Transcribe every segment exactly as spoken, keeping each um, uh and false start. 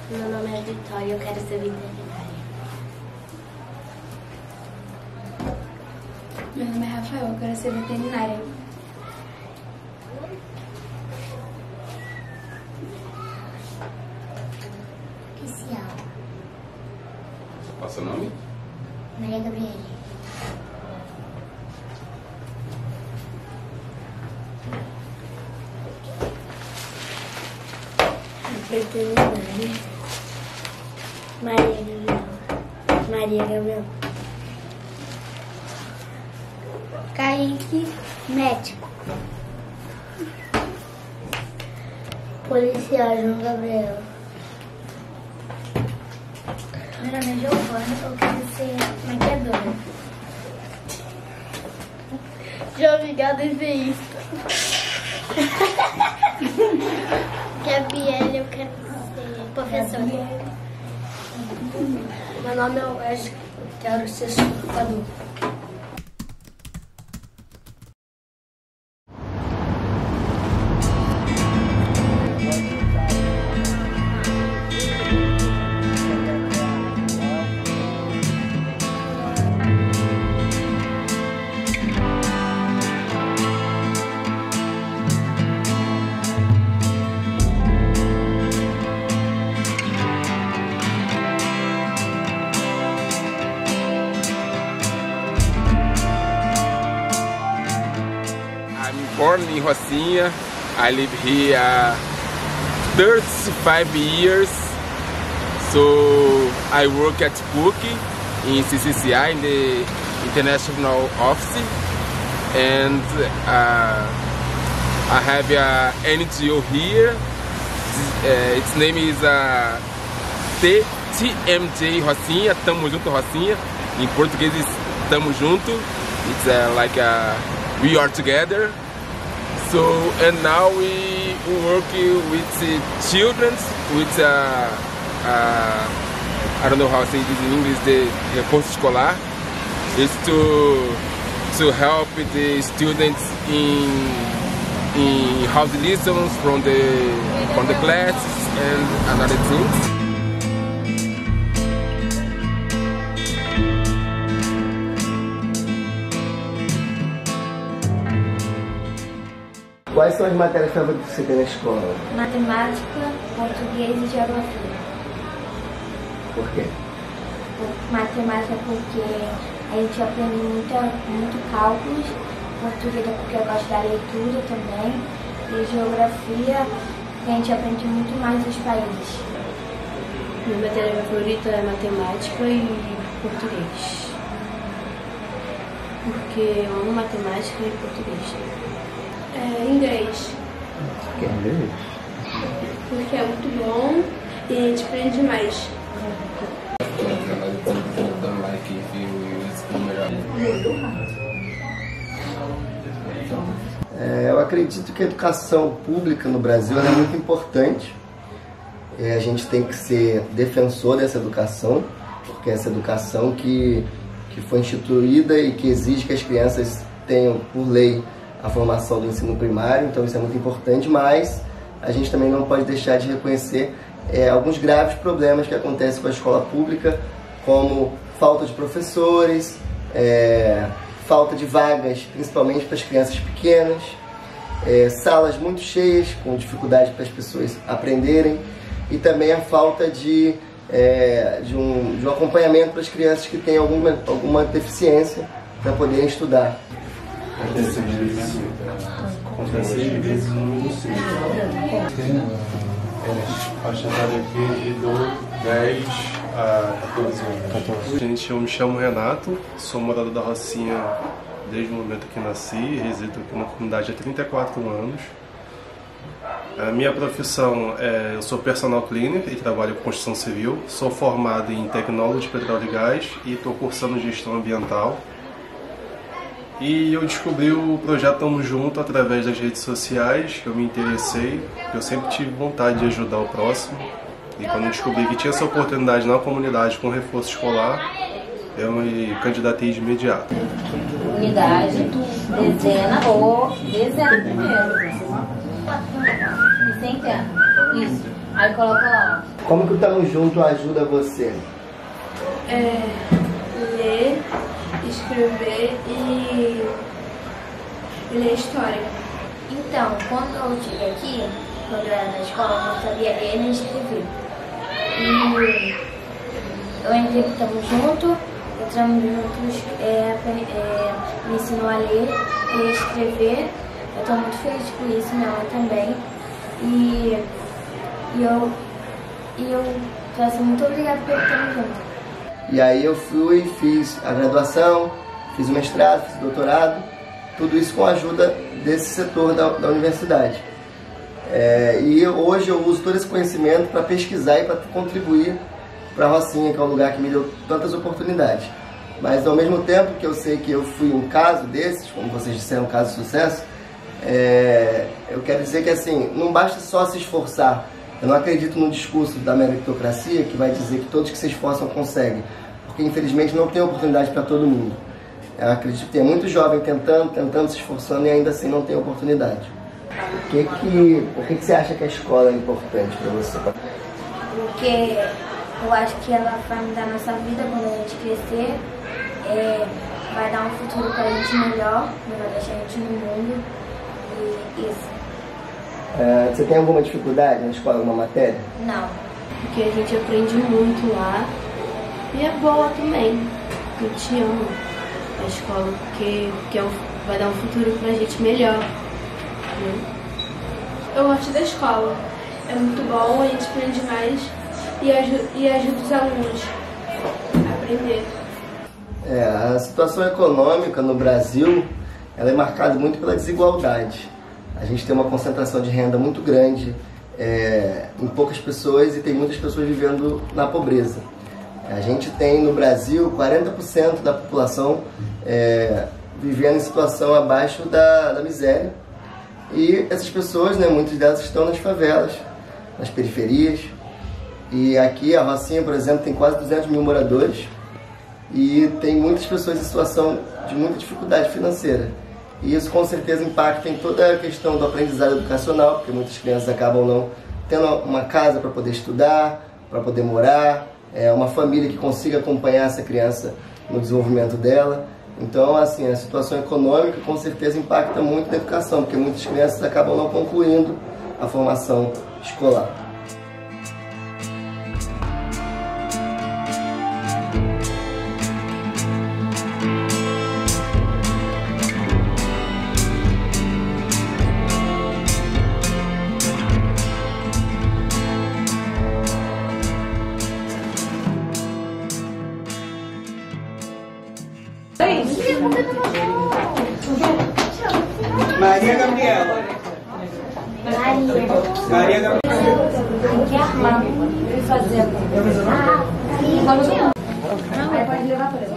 Meu nome é Vitória e eu quero ser veterinária. Meu nome é Rafael, eu quero ser veterinária. Oficial. Qual é o seu nome? Maria Gabriela. Veterinária. Maria Gabriela. Maria Gabriela. Kaique, médico. Policial João Gabriel. Meu nome é Giovana, eu quero ser maquiadora. João Miguel desenhista. Gabriela, eu quero ser professora. Meu nome é Wesley, quero ser surfador. I'm born in Rocinha. I live here thirty-five years. So I work at P U C in C C C I in the international office, and uh, I have a N G O here. Uh, its name is uh, T M J Rocinha. Tamo junto Rocinha. Em português, tamo junto. It's uh, like a we are together. So and now we work with uh, children with uh, uh, I don't know how to say this in English, the reforço escolar. It's to to help the students in in house lessons from the from the classes and another things. Quais são as matérias favoritas que você tem na escola? Matemática, português e geografia. Por quê? Matemática porque a gente aprende muito, muito cálculos, português é porque eu gosto da leitura também, e geografia a gente aprende muito mais dos países. Minha matéria favorita é matemática e português. Porque eu amo matemática e português. É, inglês. Por que inglês? Porque é muito bom e a gente aprende mais. É, eu acredito que a educação pública no Brasil é muito importante. É, a gente tem que ser defensor dessa educação, porque é essa educação que, que foi instituída e que exige que as crianças tenham, por lei, a formação do ensino primário, então isso é muito importante, mas a gente também não pode deixar de reconhecer é, alguns graves problemas que acontecem com a escola pública, como falta de professores, é, falta de vagas, principalmente para as crianças pequenas, é, salas muito cheias, com dificuldade para as pessoas aprenderem, e também a falta de, é, de, um, de um acompanhamento para as crianças que têm alguma, alguma deficiência para poderem estudar. Acontece seis vezes no ensino. É, faixa etária aqui de dez a quatorze anos. Gente, eu me chamo Renato, sou morador da Rocinha desde o momento que nasci, resido aqui na comunidade há trinta e quatro anos. A minha profissão é, eu sou personal cleaner e trabalho com construção civil, sou formado em tecnólogo de petróleo e gás e estou cursando gestão ambiental. E eu descobri o projeto Tamo Junto através das redes sociais, eu me interessei, eu sempre tive vontade de ajudar o próximo. E quando eu descobri que tinha essa oportunidade na comunidade com reforço escolar, eu me candidatei de imediato. Unidade, dezena ou dezena primeiro. E sem tempo. Isso. Aí coloca lá. Como que o Tamo Junto ajuda você? É, ler, escrever e, e ler história. Então, quando eu cheguei aqui, quando eu era na escola, eu não sabia ler nem escrever. E eu entrei pro Tamo Junto, o Tamo Junto é, é, me ensinou a ler e a escrever. Eu estou muito feliz com isso, minha mãe também. E, e eu, e eu quero ser muito obrigada pelo Tamo Junto. E aí eu fui, fiz a graduação, fiz o mestrado, fiz o doutorado, tudo isso com a ajuda desse setor da, da universidade. É, e hoje eu uso todo esse conhecimento para pesquisar e para contribuir para a Rocinha, que é um lugar que me deu tantas oportunidades. Mas ao mesmo tempo que eu sei que eu fui um caso desses, como vocês disseram, um caso de sucesso, é, eu quero dizer que assim, não basta só se esforçar. Eu não acredito no discurso da meritocracia que vai dizer que todos que se esforçam conseguem, porque infelizmente não tem oportunidade para todo mundo. Eu acredito que tem muito jovem tentando, tentando, se esforçando e ainda assim não tem oportunidade. Por que que, por que que você acha que a escola é importante para você? Porque eu acho que ela vai mudar a nossa vida quando a gente crescer, é, vai dar um futuro para a gente melhor, vai deixar a gente no mundo, e isso. Uh, você tem alguma dificuldade na escola, alguma matéria? Não. Porque a gente aprende muito lá e é boa também. A gente ama a escola porque, porque é um, vai dar um futuro pra gente melhor. Né? Eu gosto da escola. É muito bom, a gente aprende mais e ajuda, e ajuda os alunos a aprender. É, a situação econômica no Brasil ela é marcada muito pela desigualdade. A gente tem uma concentração de renda muito grande é, em poucas pessoas e tem muitas pessoas vivendo na pobreza. A gente tem no Brasil quarenta por cento da população é, vivendo em situação abaixo da, da miséria. E essas pessoas, né, muitas delas estão nas favelas, nas periferias. E aqui a Rocinha, por exemplo, tem quase duzentos mil moradores e tem muitas pessoas em situação de muita dificuldade financeira. E isso com certeza impacta em toda a questão do aprendizado educacional, porque muitas crianças acabam não tendo uma casa para poder estudar, para poder morar, é, uma família que consiga acompanhar essa criança no desenvolvimento dela. Então, assim, a situação econômica com certeza impacta muito na educação, porque muitas crianças acabam não concluindo a formação escolar. Maria Gabriela. Maria. Maria Gabriela. Aqui é a Armando. Fui fazer. Ah, sim. Não, pode levar para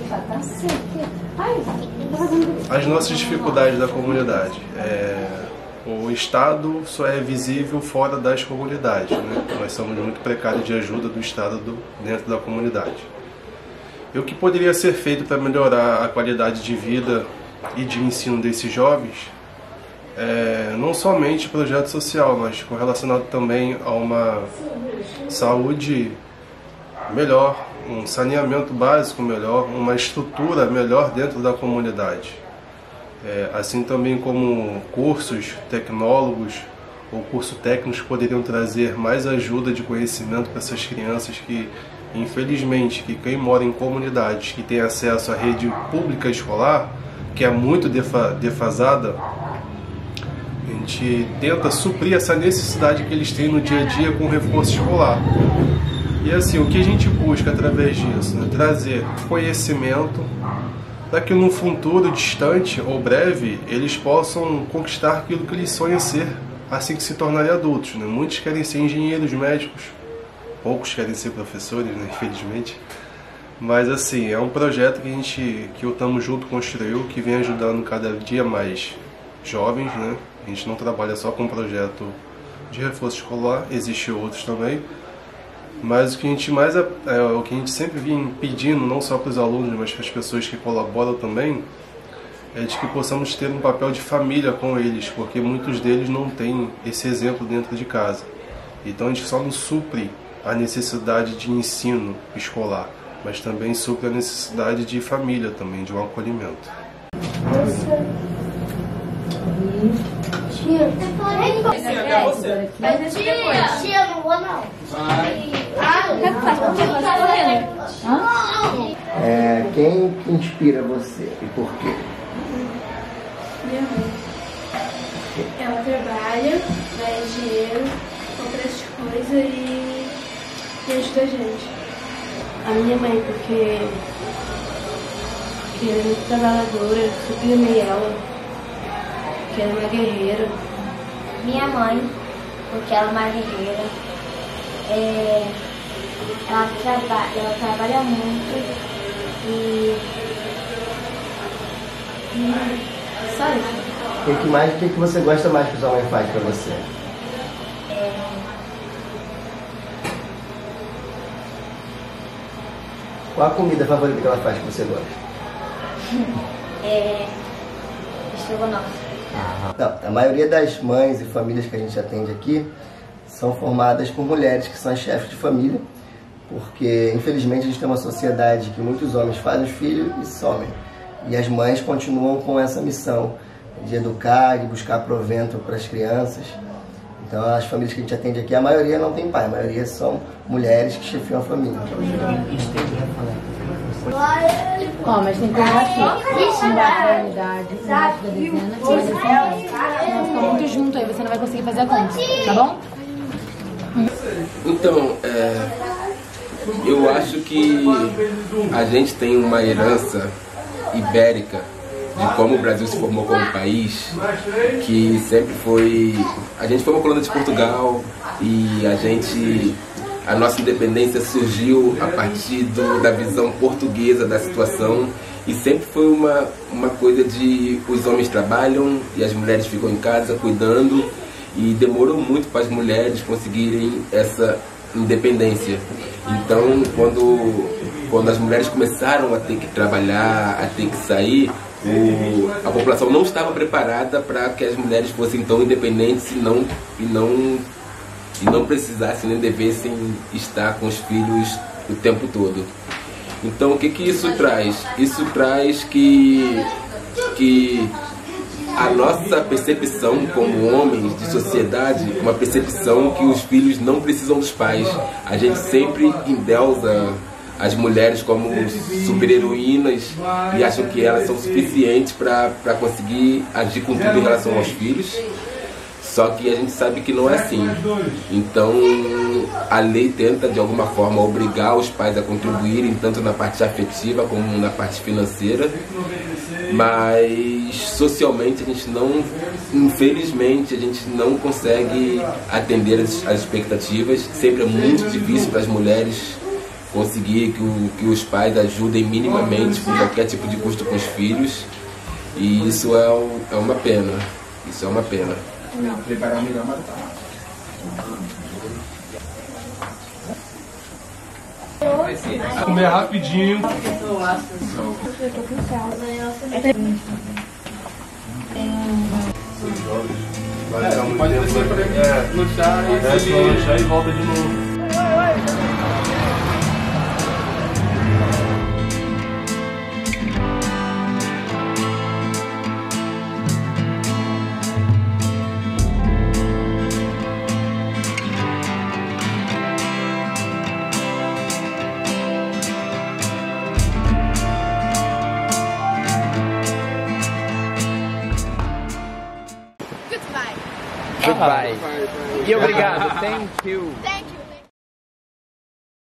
ele. As nossas dificuldades da comunidade. É, o Estado só é visível fora das comunidades, né? Nós somos muito precários de ajuda do Estado do, dentro da comunidade. E o que poderia ser feito para melhorar a qualidade de vida e de ensino desses jovens, é, não somente projeto social, mas correlacionado também a uma saúde melhor, um saneamento básico melhor, uma estrutura melhor dentro da comunidade. É, assim também como cursos tecnólogos ou cursos técnicos poderiam trazer mais ajuda de conhecimento para essas crianças que, infelizmente, que quem mora em comunidades que tem acesso à rede pública escolar, que é muito defasada, a gente tenta suprir essa necessidade que eles têm no dia a dia com o reforço escolar. E assim, o que a gente busca através disso? Né? Trazer conhecimento para que num futuro distante ou breve eles possam conquistar aquilo que eles sonham ser assim que se tornarem adultos. Né? Muitos querem ser engenheiros, médicos, poucos querem ser professores, né? Infelizmente. Mas assim, é um projeto que a gente, que o Tamo Junto construiu, que vem ajudando cada dia mais jovens, né? A gente não trabalha só com um projeto de reforço escolar, existem outros também. Mas o que a gente mais é, é o que a gente sempre vem pedindo, não só para os alunos, mas para as pessoas que colaboram também, é de que possamos ter um papel de família com eles, porque muitos deles não têm esse exemplo dentro de casa. Então a gente só não supre a necessidade de ensino escolar, mas também supre a necessidade de família também, de um acolhimento. Tia, você. Mas tia, tia, não vou não. É, quem inspira você e por quê? Minha mãe. Ela trabalha, ganha dinheiro, compra as coisas e, e ajuda a gente. A minha mãe, porque, porque ela é muito trabalhadora, super amei ela, porque ela é uma guerreira. Minha mãe, porque ela é uma guerreira. É, ela, traba, ela trabalha muito e, e só isso. O que, que, mais, que, que você gosta mais que sua mãe faz pra você? É, Qual a comida favorita que ela faz que você gosta? é estrogonofe. Não, a maioria das mães e famílias que a gente atende aqui são formadas por mulheres que são as chefes de família, porque infelizmente a gente tem uma sociedade que muitos homens fazem os filhos e somem. E as mães continuam com essa missão de educar, de buscar provento para as crianças. Então as famílias que a gente atende aqui, a maioria não tem pai, a maioria são mulheres que chefiam a família. Ó, mas tem coisa assim, embaixo da unidade, embaixo da dezena, e mais assim, vai ficar muito junto aí, você não vai conseguir fazer a conta, tá bom? Então, é, eu acho que a gente tem uma herança ibérica de como o Brasil se formou como país, que sempre foi... A gente foi uma colônia de Portugal e a gente... A nossa independência surgiu a partir do, da visão portuguesa da situação e sempre foi uma, uma coisa de os homens trabalham e as mulheres ficam em casa cuidando, e demorou muito para as mulheres conseguirem essa independência. Então, quando, quando as mulheres começaram a ter que trabalhar, a ter que sair, o, a população não estava preparada para que as mulheres fossem tão independentes e não, e não, e não precisassem nem devessem estar com os filhos o tempo todo. Então, o que, que isso traz? Isso traz que, que a nossa percepção como homens de sociedade, uma percepção que os filhos não precisam dos pais. A gente sempre endeusa as mulheres como super-heroínas e acham que elas são suficientes para conseguir agir com tudo em relação aos filhos. Só que a gente sabe que não é assim. Então, a lei tenta, de alguma forma, obrigar os pais a contribuírem, tanto na parte afetiva como na parte financeira. Mas, socialmente, a gente não, infelizmente, a gente não consegue atender as, as expectativas. Sempre é muito difícil para as mulheres conseguir que, o, que os pais ajudem minimamente com qualquer tipo de custo com os filhos. E isso é, um, é uma pena. Isso é uma pena. Preparar melhor, mas tá. Comer rapidinho. Pode descer para ele no chá e desce no chá e volta de novo. Goodbye. E obrigado. Thank you. Thank you.